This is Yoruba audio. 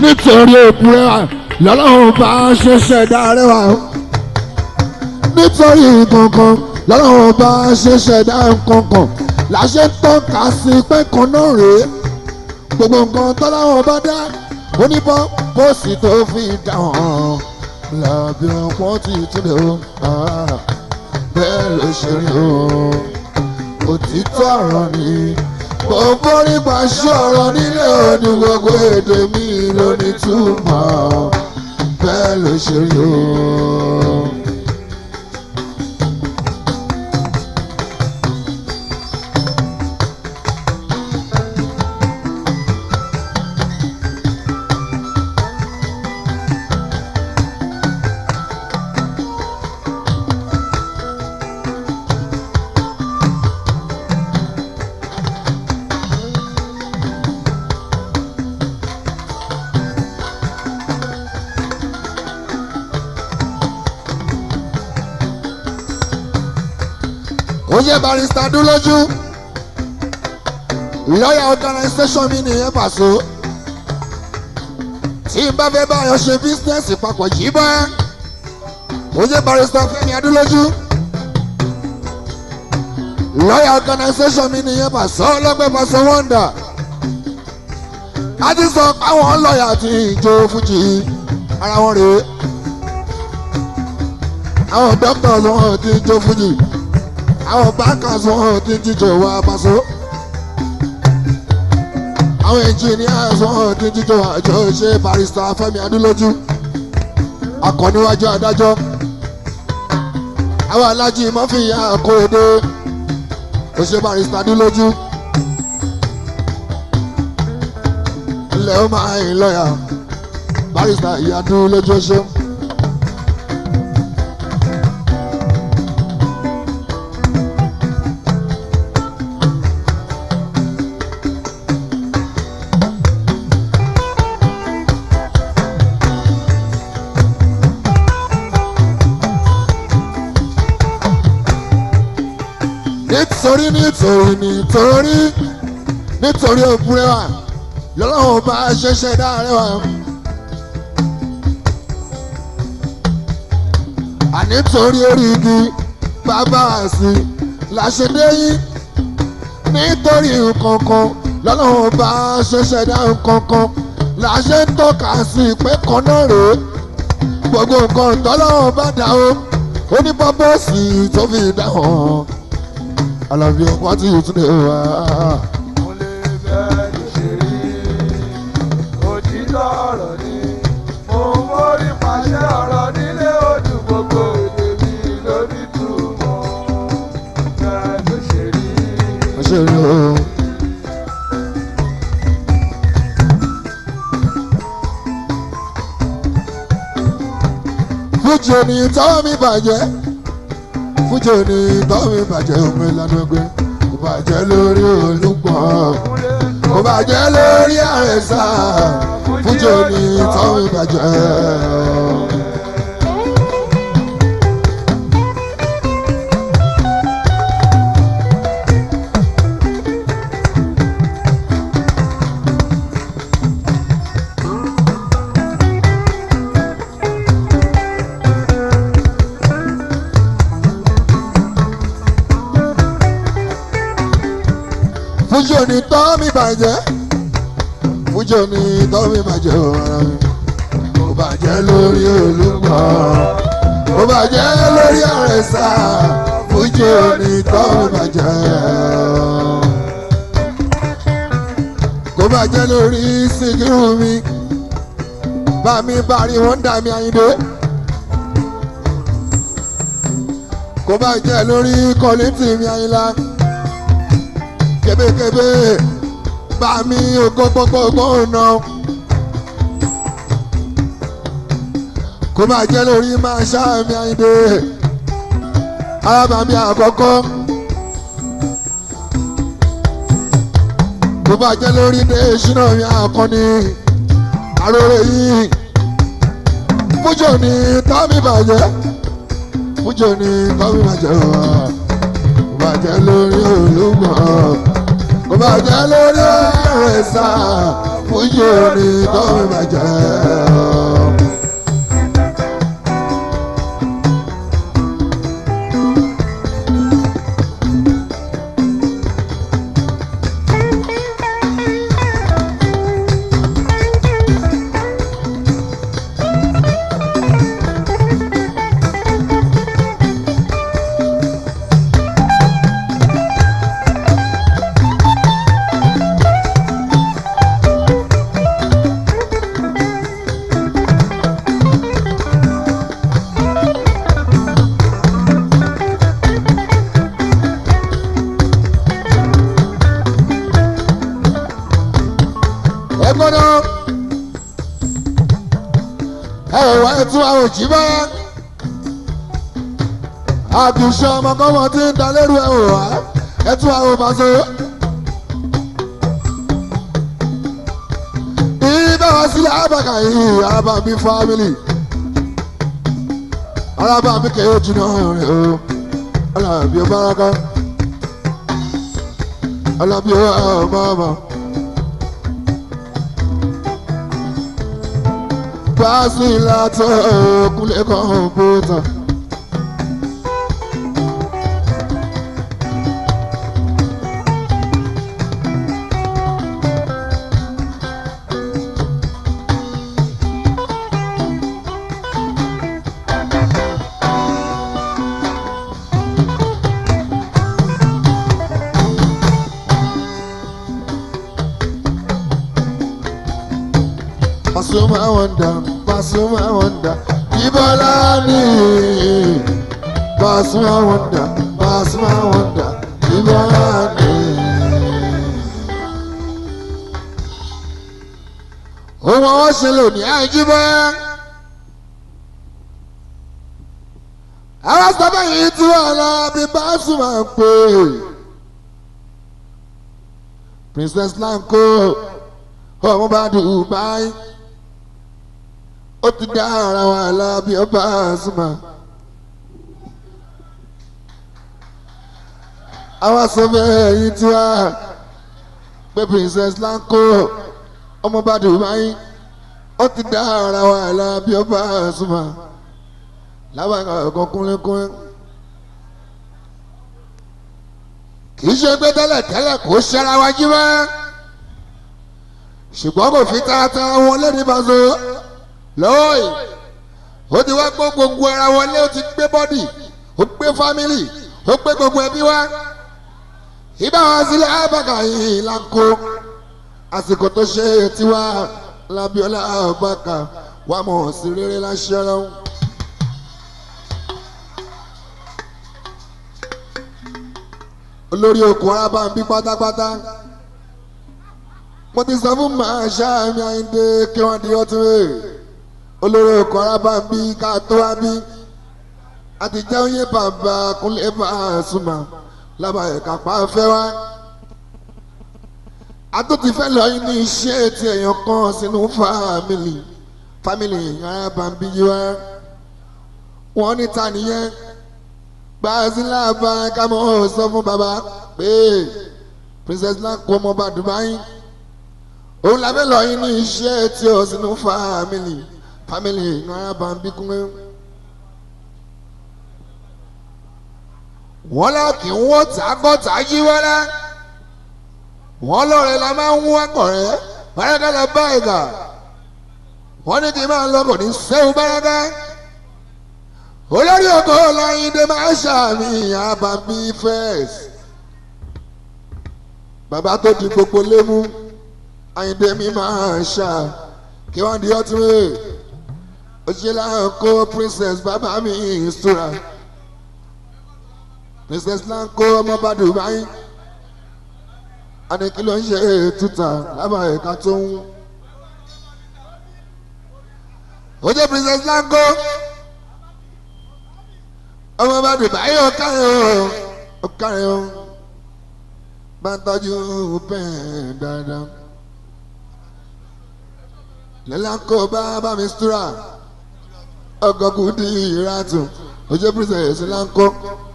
nítorí òkú rẹwà lọ́lọ́run bá ṣe ṣẹ̀dá rẹwà nítorí kankan lọ́lọ́run bá ṣe ṣẹ̀dá kankan láṣẹ tọ́ka sí pé kan náà rèé gbogbo nǹkan tọ́láwọn bá dá oníbọ̀ bóòsì tó fi dá wọn làbí ọ̀pọ̀ ti túlẹ̀ o bẹ́ẹ̀ ló ṣe rí o òtítọ́ ọ̀rọ̀ ni gbogbo nípa ṣé ọ̀rọ̀ nílé òní gbogbo èdè mi ló ní túmọ̀ bẹ́ẹ̀ ló ṣe rí o. Oye barrister Dúlójú lawyer organisation mi nìyẹn Paso tí n bá fẹ́ báyọ̀ ṣe business papọ̀ yìí bá oye barrister Fẹ́mi Adúlójú lawyer organisation mi nìyẹn Paso ọlọ́gbẹ́ Paso Wonder a ti sọ àwọn lọ́ọ̀yà tí ìjó fújì ara wọn rèé àwọn doctors wọn ti ìjó fújì àwọn bankers wọn ti jíjọ wá Paso àwọn engineers wọn ti jíjọ àjọ ṣe barrister Fẹ́mi Adúlójú akọniwájú adájọ́ àwọn alájí mọ́fìyà kóde ó ṣe barrister Adúlójú ilẹ̀ ó máa ń lọ́yà barrister ìyá Adúlójú ṣe. nítorí òkú rẹwà lọ́lọ́run bá ṣẹ̀ṣẹ̀ dá rẹwà ànítorí orí igi bàbá àsì làṣẹdé yín nítorí nǹkankan lọ́lọ́run bá ṣẹ̀ṣẹ̀ dá nǹkankan làṣẹ ń tọ́ka sí pé kan náà rèé gbogbo nǹkan tọ́lọ́run bá dá ó ní pọ́pọ́sì tó fi dá wọn. I love you, what do you do? Mo lè bẹ́ẹ̀ ló ṣe rí, òtítọ́ ọ̀rọ̀ ni, mo mórí pàṣẹ ọ̀rọ̀ nílé ojú gbogbo èdè mi lórí túmọ̀, bẹ́ẹ̀ ló ṣe rí. Mo ṣe rí o. Fújì ni tọ́wọ́ mi bàjẹ́. Fújì ni tọ́wọ́ mi bàjẹ́ omi ìlànà ẹgbẹ́ kò bàjẹ́ lórí Olúgbọ̀n kò bàjẹ́ lórí Àrẹ̀sà Fújì ni tọ́wọ́ mi bàjẹ́. Fújì ni tọ́ mi bàjẹ́ Fújì ni tọ́ mi bàjẹ́ ọ̀rọ̀ mi kò bàjẹ́ lórí Olúgbọ̀n kò bàjẹ́ lórí Àrẹ̀sà Fújì ni tọ́ mi bàjẹ́ kò bàjẹ́ lórí Síkírù mi bá mi bari wọ́n dà mí Àyìndé kò bàjẹ́ lórí Kọ́lítì mi Àyìnlá. Kébékébé bá mi ògbógbógbó náà kó má jẹ́ lórí máa ṣáàmì Àyìndé arábàmí àkọ́kọ́ kó má jẹ́ lórí dé ṣínà mi àkọ́ni àròrè yìí Fújì ni tọ́mí bàjẹ́ Fújì ni tọ́mí bàjẹ́ kó má jẹ́ lórí Olúgbọ̀n kò bàjẹ́ lórí Àrẹ̀sà fújì orin tó mi bàjẹ́. Ẹ̀tún àwọn òjì bá àbùsọ ọmọkọ́mọ tí ń da lérú ẹ̀wò wá ẹ̀tún àwọn òbáṣọ. Ibà wá sílẹ̀ àbàkà yìí Arábàmbí fámìlì Arábàmbí kẹ́yọ̀ jìnnà rẹ̀ o Alábí Báràká Alábí ọmọ. Basilato kule komputa Pasuma wonder, Ibolani. Pasuma wonder, Ibolani. Ohun àwọn ṣe lò ní àìjíbọ́. Àwọn sábà yìí tí wọ́n lọ bí Pasuma ń pè. Princess Lanko, ọmọ bá Dubai. Ó ti dá ara wa Alábí Pasuma. Àwọn sọ́fẹ́ yìí tí wá pé Princess Lanko ọmọ bá Dubai. Ó ti dá ara wa Alábí Pasuma. Lábàá ọ̀kan kúnlẹ́kúnlẹ́. Kì í ṣe pé tẹ́lẹ̀ kò ṣẹ́ra wájú mọ́. Ṣùgbọ́n kò fi tààtà wọn lé ní Paso. Lọ́ọ̀yì ó ti wá gbọ́ gbogbo ara wọlé, ó ti gbé bọ́dì, ó gbé fámìlì, ó gbé gbogbo ẹbí wá. Ibà wá sílẹ̀ àbàkà yìí Lanko àsìkò tó ṣe tiwa Lábíọ́lá àbàkà wà mọ̀ sí rere láṣẹ lọ́hùn. Olórí okùn Arábàmbí pátápátá mo ti sọ fún màá ṣáà mi Àyìndé kí wọ́n di ọtún rẹ̀. Olórí okùn Arábàmbí ká tó wá bí àtijọ́ oyè bàbá Kúnlé Pasuma lábàáyé kápá fẹ́ wá. Àtúntì fẹ́ lọ ní iṣẹ́ ti èèyàn kan sínú fámìlì Arábàmbí yìí wá. Wọ́n ní ta nìyẹn gbàzílà bá ká mọ́ sọ fún bàbá pé Princess Lanko ọmọ bá Dubai. Òun làbẹ́ lọ ní iṣẹ́ tí ó sínú fámìlì Arábàmbí Kúnlé. Wọ́n lọ kí wọ́n tàgọ́tà yí wọ́lá. Wọ́n lọ́rẹ̀ la máa ń wá kọ̀rẹ́ bárakà lọ bá ìgbà. Wọ́n ní kí n máa lọ́kọ̀ ní sẹ́wọ̀n bárakà. Olórí ọkọ̀ Láyíndé máa ṣàmì Arábàmbí first. Bàbá tó di gbogbo lémú Àyìndé mi máa ṣà kí wọ́n di ọtún rẹ̀. Òṣèlú Lanko Princess bàbá mi ìṣúra. Princess Lanko ọmọ bá Dubai. Àní kí ló ń ṣe tuta lábàá ẹ̀ka tó ń. Ó jẹ́ Princess Lanko ọmọ bá Dubai ó kárẹ̀ o. Bá ń tọ́jú bẹ́ẹ̀ dáadáa. Lanko bá mi ṣúra. Ọgọ́gùn di ìràtù. Ó jẹ́ Princess Lanko.